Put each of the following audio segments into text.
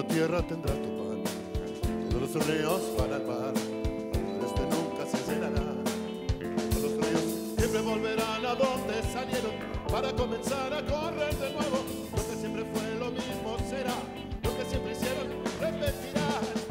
tierra tendrá tu pan, todos los ríos van al mar, pero este nunca se llenará. Todos los ríos siempre volverán a donde salieron para comenzar a correr de nuevo. Lo que siempre fue lo mismo será, lo que siempre hicieron repetirá.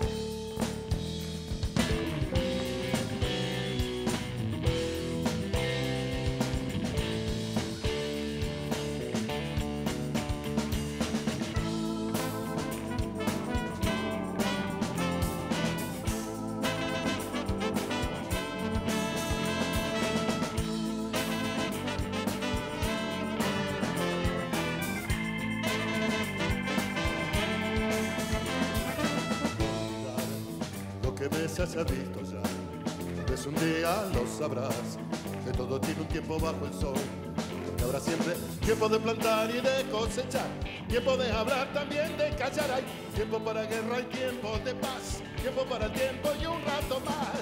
Que ves hacia adicto ya, tal vez un día lo sabrás, que todo tiene un tiempo bajo el sol, porque habrá siempre tiempo de plantar y de cosechar, tiempo de hablar, también de callar, hay tiempo para guerra y tiempo de paz, tiempo para el tiempo y un rato más.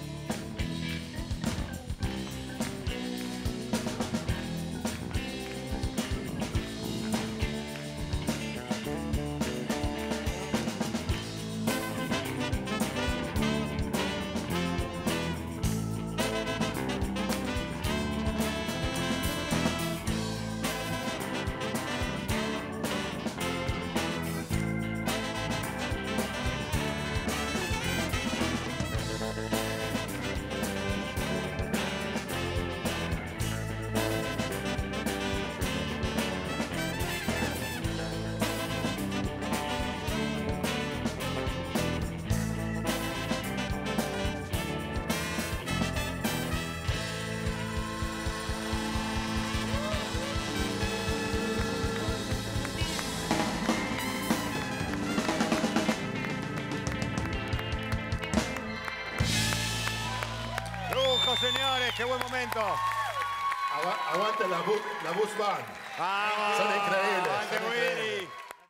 Señores, qué buen momento. Aguante la Bus Band. Vamos. Son increíbles. Aguante, Willy.